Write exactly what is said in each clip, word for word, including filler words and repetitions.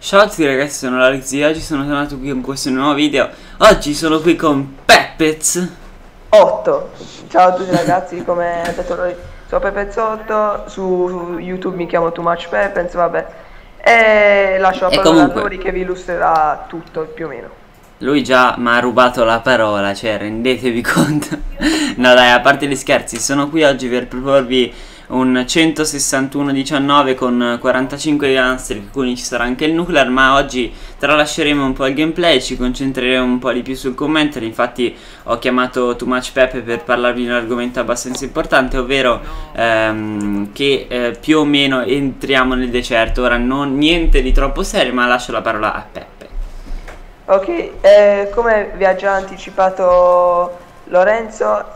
Ciao a tutti ragazzi, sono Alexi, oggi sono tornato qui con questo nuovo video. Oggi sono qui con Peppez otto. Ciao a tutti ragazzi, come ha detto lui, sono Peppezotto, su YouTube mi chiamo Too Much Peppez, vabbè. E lascio la E parola comunque, a Lori che vi illustrerà tutto più o meno. lui già mi ha rubato la parola, cioè rendetevi conto. No dai, a parte gli scherzi, sono qui oggi per proporvi un centosessantuno diciannove con quarantacinque di Gunstreak, quindi ci sarà anche il nuclear, ma oggi tralasceremo un po' il gameplay, ci concentreremo un po' di più sul commentary. Infatti ho chiamato Too Much Peppe per parlarvi di un argomento abbastanza importante, ovvero ehm, che eh, più o meno entriamo nel deserto. Ora non niente di troppo serio, ma lascio la parola a Peppe. Ok, eh, come vi ha già anticipato Lorenzo,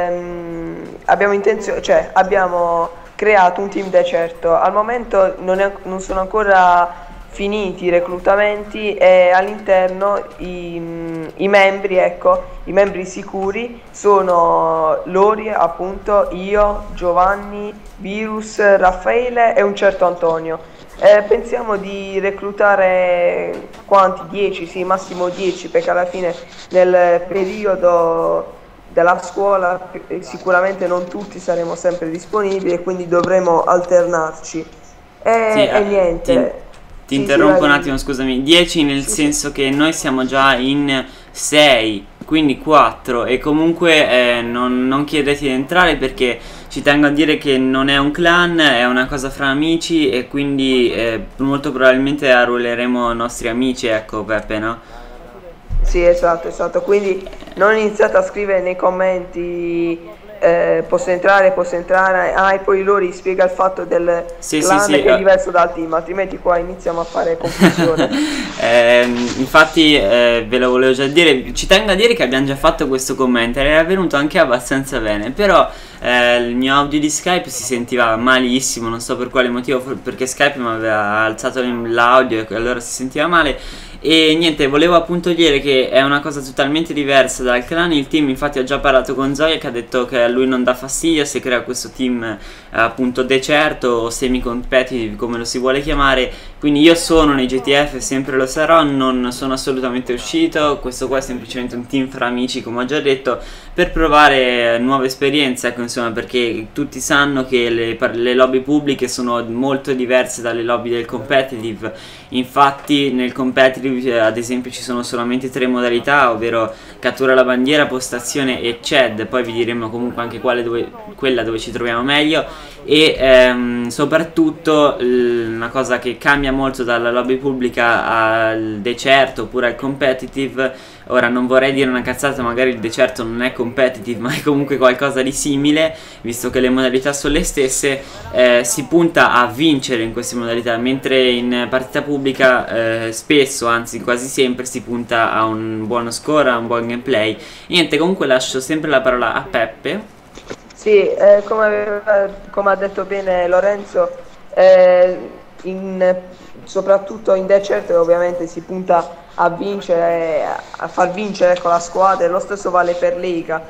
ehm, abbiamo intenzione, cioè abbiamo creato un team deserto. Al momento non, è, non sono ancora finiti i reclutamenti e all'interno i, i membri, ecco, i membri sicuri sono Lori, appunto, io, Giovanni, Virus, Raffaele e un certo Antonio. Eh, pensiamo di reclutare quanti? dieci, sì, massimo dieci, perché alla fine nel periodo della scuola sicuramente non tutti saremo sempre disponibili e quindi dovremo alternarci. E, Sì, e eh, niente. ti, ti Sì, interrompo sì, un vai. attimo, scusami. dieci nel Sì, sì. senso che noi siamo già in sei, quindi quattro, e comunque eh, non, non chiedete di entrare perché ci tengo a dire che non è un clan, è una cosa fra amici e quindi eh, molto probabilmente arruoleremo nostri amici, ecco Peppe, no? Sì, esatto, esatto. Quindi non iniziate a scrivere nei commenti eh, posso entrare, posso entrare. Ah, e poi Lori spiega il fatto del Sì, sì, clan sì. che è eh. diverso dal team, altrimenti qua iniziamo a fare confusione. Ehm, infatti eh, ve lo volevo già dire, ci tengo a dire che abbiamo già fatto questo commento, era venuto anche abbastanza bene, però eh, il mio audio di Skype si sentiva malissimo, non so per quale motivo, perché Skype mi aveva alzato l'audio e allora si sentiva male. E niente, volevo appunto dire che è una cosa totalmente diversa dal clan. Il team, infatti ho già parlato con Zoya che ha detto che a lui non dà fastidio se crea questo team eh, appunto decerto o semi competitive, come lo si vuole chiamare. Quindi io sono nei G T F e sempre lo sarò, non sono assolutamente uscito. Questo qua è semplicemente un team fra amici, come ho già detto, per provare nuove esperienze, ecco, insomma, perché tutti sanno che le, le lobby pubbliche sono molto diverse dalle lobby del competitive. Infatti nel competitive ad esempio ci sono solamente tre modalità, ovvero cattura la bandiera, postazione e C E D. Poi vi diremo comunque anche quale dove, quella dove ci troviamo meglio. E ehm, soprattutto una cosa che cambia molto dalla lobby pubblica al decerto oppure al competitive. Ora non vorrei dire una cazzata, magari il decerto non è competitive ma è comunque qualcosa di simile, visto che le modalità sono le stesse. eh, si punta a vincere in queste modalità, mentre in partita pubblica eh, spesso, anzi quasi sempre, si punta a un buono score, a un buon gameplay. Niente, comunque lascio sempre la parola a Peppe. Sì, eh, come, aveva- come ha detto bene Lorenzo, eh, in- soprattutto in Desert ovviamente si punta a vincere, a far vincere con la squadra, e lo stesso vale per Lega.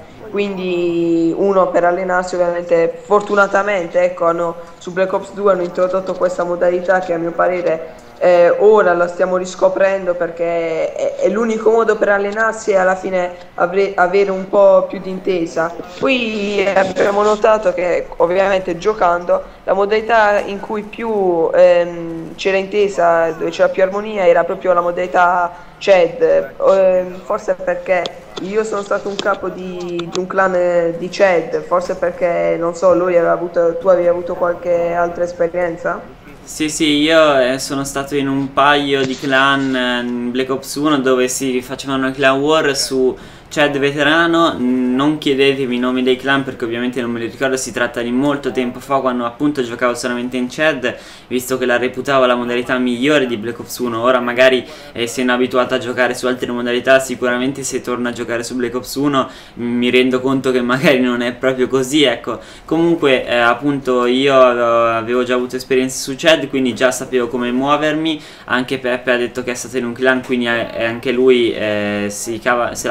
Quindi uno per allenarsi, ovviamente, fortunatamente, ecco, hanno, su Black Ops due hanno introdotto questa modalità che a mio parere eh, ora la stiamo riscoprendo, perché è, è l'unico modo per allenarsi e alla fine avre- avere un po' più di intesa. Poi abbiamo notato che ovviamente giocando la modalità in cui più ehm, c'era intesa, dove c'era più armonia, era proprio la modalità C E D. Ehm, forse perché io sono stato un capo di, di un clan eh, di C E D, forse perché non so, lui aveva avuto, tu avevi avuto qualche altra esperienza? Sì, sì, io eh, sono stato in un paio di clan eh, in Black Ops uno dove si facevano i clan war su C E D veterano. Non chiedetevi i nomi dei clan perché ovviamente non me li ricordo, si tratta di molto tempo fa, quando appunto giocavo solamente in C E D, visto che la reputavo la modalità migliore di Black Ops uno. Ora magari eh, essendo abituato a giocare su altre modalità, sicuramente se torno a giocare su Black Ops uno mi rendo conto che magari non è proprio così, ecco. Comunque eh, appunto io avevo, avevo già avuto esperienze su C E D, quindi già sapevo come muovermi. Anche Peppe ha detto che è stato in un clan, quindi eh, anche lui eh, si, cava, se la cava molto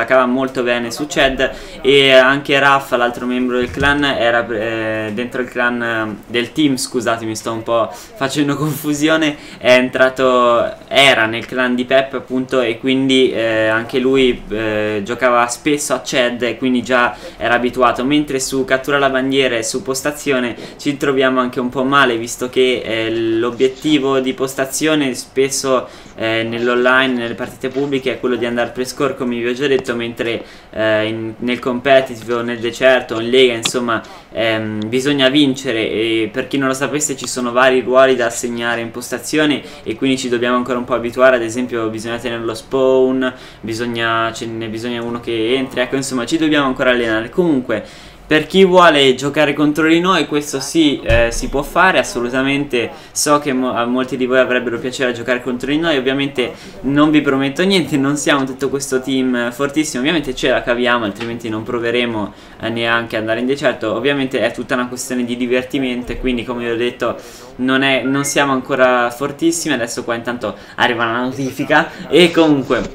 molto bene su Ced, e anche Raffa, l'altro membro del clan, era eh, dentro il clan eh, del team, scusate mi sto un po' facendo confusione, è entrato, era nel clan di Pep appunto, e quindi eh, anche lui eh, giocava spesso a Ced e quindi già era abituato, mentre su cattura la bandiera e su postazione ci troviamo anche un po' male, visto che eh, l'obiettivo di postazione spesso eh, nell'online, nelle partite pubbliche, è quello di andare pre-score come vi ho già detto, mentre eh, in, nel competitive o nel decerto o in lega insomma ehm, bisogna vincere, e per chi non lo sapesse ci sono vari ruoli da assegnare in postazione e quindi ci dobbiamo ancora un po' abituare. Ad esempio bisogna tenere lo spawn, bisogna, ce ne bisogna uno che entri, ecco insomma ci dobbiamo ancora allenare. Comunque per chi vuole giocare contro di noi questo sì, eh, si può fare assolutamente. So che mo a molti di voi avrebbero piacere a giocare contro di noi, ovviamente non vi prometto niente, non siamo tutto questo team fortissimo, ovviamente ce la caviamo, altrimenti non proveremo eh, neanche ad andare in decerto. Ovviamente è tutta una questione di divertimento, quindi come vi ho detto non, è, non siamo ancora fortissimi. Adesso qua intanto arriva una notifica e comunque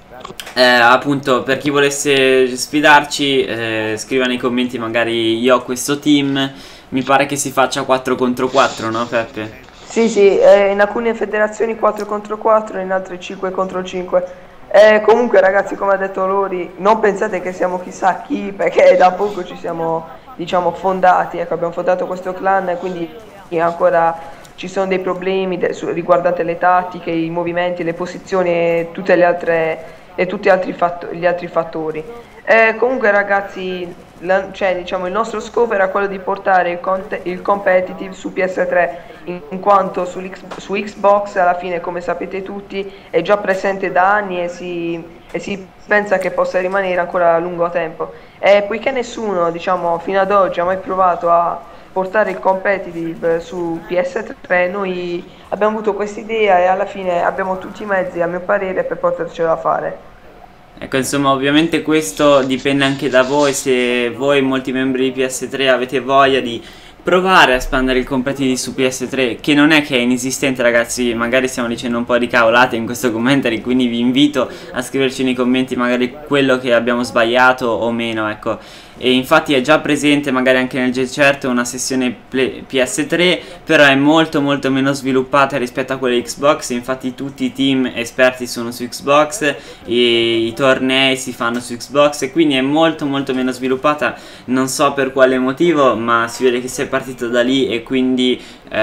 Eh, appunto per chi volesse sfidarci eh, scriva nei commenti, magari io ho questo team, mi pare che si faccia quattro contro quattro, no Peppe? Sì, sì, eh, in alcune federazioni quattro contro quattro, in altre cinque contro cinque. Eh, comunque ragazzi, come ha detto Lori, non pensate che siamo chissà chi, perché da poco ci siamo, diciamo, fondati, ecco, abbiamo fondato questo clan e quindi ancora ci sono dei problemi riguardanti le tattiche, i movimenti, le posizioni e tutte le altre e tutti gli altri, gli altri fattori. Eh, comunque ragazzi, la, cioè, diciamo, il nostro scopo era quello di portare il, il competitive su P S tre, in, in quanto su, su Xbox alla fine, come sapete tutti, è già presente da anni e si, e si pensa che possa rimanere ancora a lungo tempo. E poiché nessuno, diciamo, fino ad oggi ha mai provato a portare il competitive su P S tre, noi abbiamo avuto questa idea e alla fine abbiamo tutti i mezzi, a mio parere, per potercela fare. Ecco insomma, ovviamente questo dipende anche da voi, se voi molti membri di P S tre avete voglia di provare a espandere il competitive su P S tre, che non è che è inesistente ragazzi, magari stiamo dicendo un po' di cavolate in questo commentary, quindi vi invito a scriverci nei commenti magari quello che abbiamo sbagliato o meno, ecco. E infatti è già presente magari anche nel decerto una sessione P S tre, però è molto molto meno sviluppata rispetto a quelle Xbox. Infatti tutti i team esperti sono su Xbox e i tornei si fanno su Xbox, e quindi è molto molto meno sviluppata, non so per quale motivo, ma si vede che si è partito da lì e quindi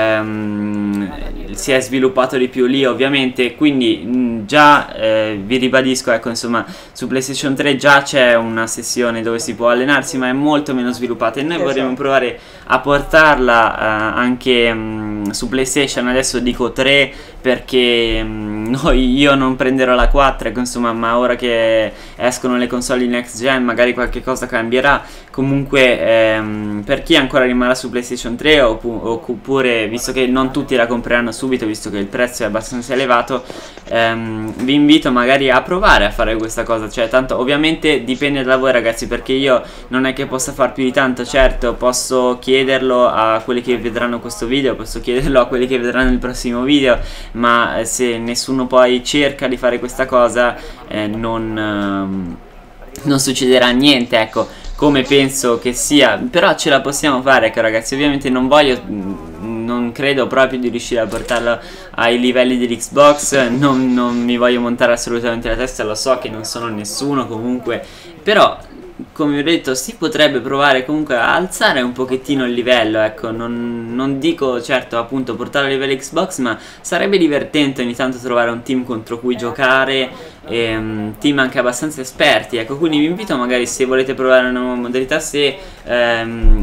ehm, si è sviluppato di più lì ovviamente. Quindi mh, già eh, vi ribadisco, ecco insomma, su PlayStation tre già c'è una sessione dove si può allenarsi, ma è molto meno sviluppata e noi esatto. vorremmo provare a portarla uh, anche um, su PlayStation. Adesso dico tre perché um, noi, io non prenderò la quattro, insomma, ma ora che escono le console di next gen magari qualche cosa cambierà. Comunque ehm, per chi ancora rimarrà su PlayStation tre, oppure visto che non tutti la compreranno subito visto che il prezzo è abbastanza elevato, ehm, vi invito magari a provare a fare questa cosa. Cioè tanto ovviamente dipende da voi ragazzi, perché io non è che possa far più di tanto. Certo, posso chiederlo a quelli che vedranno questo video, posso chiederlo a quelli che vedranno il prossimo video, ma se nessuno poi cerca di fare questa cosa eh, non, ehm, non succederà niente, ecco, come penso che sia. Però ce la possiamo fare, ecco ragazzi. Ovviamente non voglio, non credo proprio di riuscire a portarlo ai livelli dell'Xbox, non, non mi voglio montare assolutamente la testa, lo so che non sono nessuno comunque, però come vi ho detto si potrebbe provare comunque a alzare un pochettino il livello, ecco. Non, non dico certo appunto portare a livello Xbox, ma sarebbe divertente ogni tanto trovare un team contro cui giocare, e, um, team anche abbastanza esperti, ecco. Quindi vi invito magari, se volete provare una nuova modalità, se um,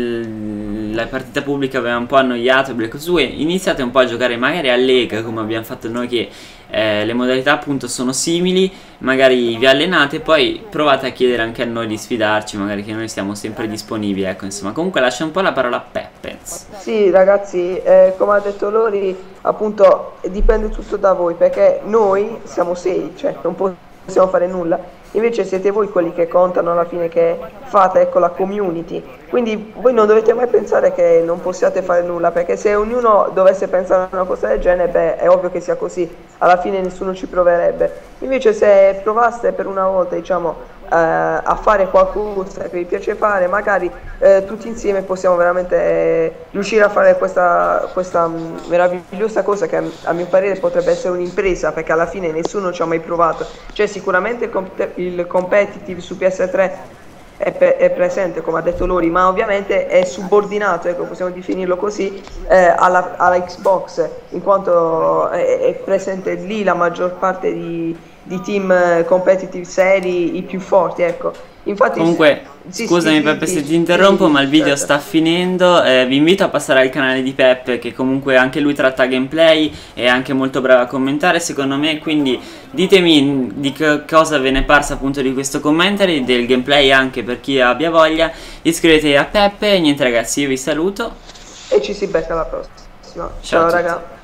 il, la partita pubblica vi ha un po' annoiato, così, iniziate un po' a giocare magari a Lega come abbiamo fatto noi, che Eh, le modalità appunto sono simili, magari vi allenate, poi provate a chiedere anche a noi di sfidarci, magari, che noi siamo sempre disponibili, ecco insomma. Comunque lascio un po' la parola a Peppens. Sì ragazzi, eh, come ha detto Lori, appunto dipende tutto da voi, perché noi siamo sei, cioè non possiamo fare nulla. Invece siete voi quelli che contano alla fine, che fate, ecco, la community. Quindi voi non dovete mai pensare che non possiate fare nulla, perché se ognuno dovesse pensare a una cosa del genere, beh, è ovvio che sia così, alla fine nessuno ci proverebbe. Invece se provaste per una volta, diciamo, a fare qualcosa che vi piace fare, magari eh, tutti insieme possiamo veramente eh, riuscire a fare questa, questa mh, meravigliosa cosa che a, a mio parere potrebbe essere un'impresa, perché alla fine nessuno ci ha mai provato. Cioè sicuramente il, comp il competitive su P S tre è, è presente, come ha detto Lori, ma ovviamente è subordinato, ecco, possiamo definirlo così, eh, alla, alla Xbox, in quanto è, è presente lì la maggior parte di, di team competitive seri, i più forti, ecco. Infatti, Comunque, sì, scusami sì, Peppe se sì, ti interrompo, sì, ma il video certo. sta finendo. Eh, vi invito a passare al canale di Peppe, che comunque anche lui tratta gameplay e è anche molto bravo a commentare, secondo me. Quindi ditemi di che cosa ve ne è parsa appunto di questo commentary, del gameplay anche per chi abbia voglia. Iscrivetevi a Peppe e niente ragazzi, io vi saluto. E ci si becca alla prossima. Ciao a Ciao tutti. raga.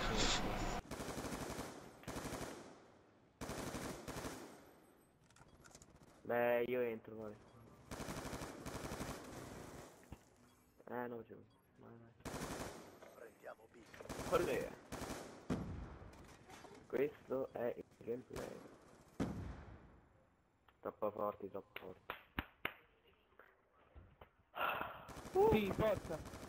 Beh, io entro, vai. Eh, no, giù. Qual è? Questo è il gameplay. Troppo forti, troppo forti. Sì, forza.